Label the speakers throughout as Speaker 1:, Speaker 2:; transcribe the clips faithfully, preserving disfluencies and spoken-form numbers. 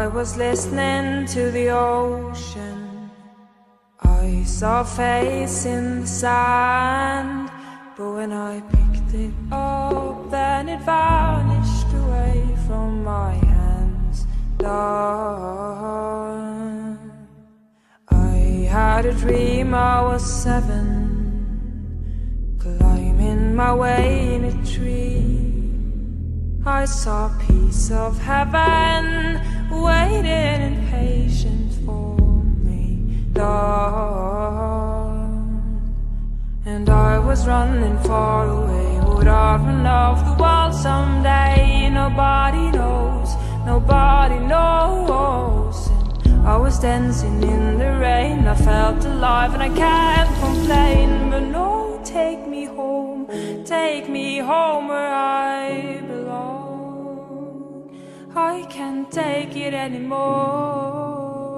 Speaker 1: I was listening to the ocean. I saw a face in the sand, but when I picked it up, then it vanished away from my hands. Dawn. I had a dream I was seven, climbing my way in a tree. I saw a piece of heaven waiting in patience for me, Lord. And I was running far away. Would I run off the world someday? Nobody knows, nobody knows. And I was dancing in the rain. I felt alive and I can't complain. But no, take me home, take me home where I belong. I can't take it anymore.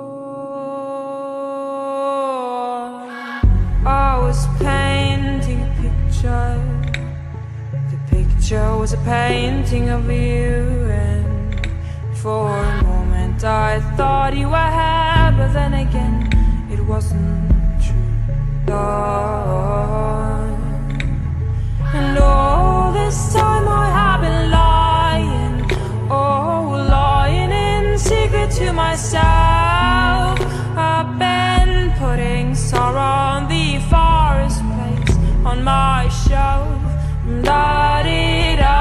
Speaker 1: I was painting a picture. The picture was a painting of you, and for a moment I thought you were here, but then again it wasn't true, Lord. And all this time I have been lying, oh, lying in secret to myself. I've been putting sorrow on the forest place on my shelf. Da-dee-da.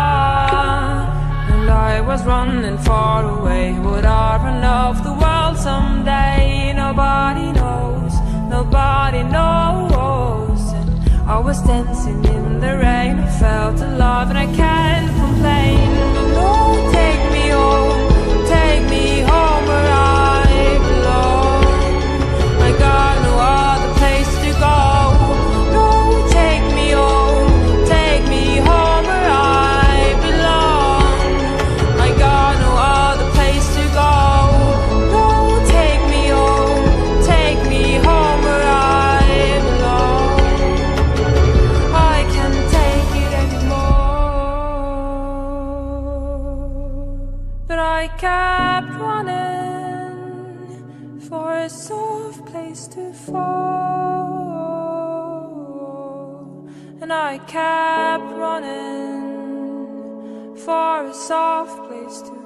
Speaker 1: And I was running far away. Would I run off the world someday? Nobody knows, nobody knows. And I was dancing in the rain. I felt alive and I can't complain. But no, take me home, take me home where I belong. I got no other place to go. No, take me home, take me home where I belong. I got no other place to go. No, take me home, take me home where I belong. I can't take it anymore. But I kept running for a soft place to fall. And I kept running for a soft place to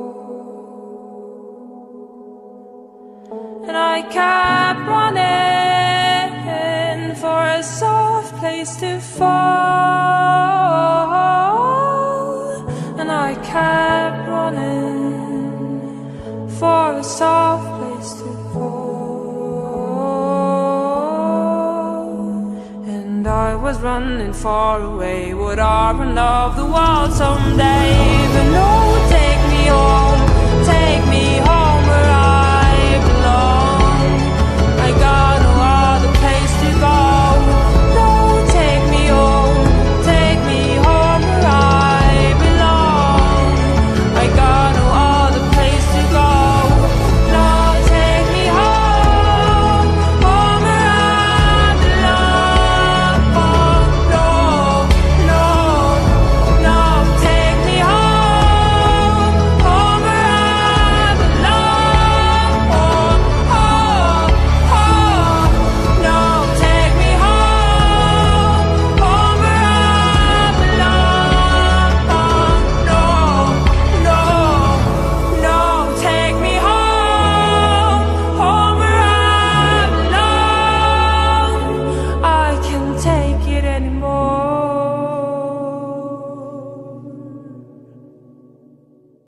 Speaker 1: fall. And I kept running for a soft place to fall. And I kept running for a soft place to fall. And I was running far away. Would I run off the world someday? But no, take me home, take me home.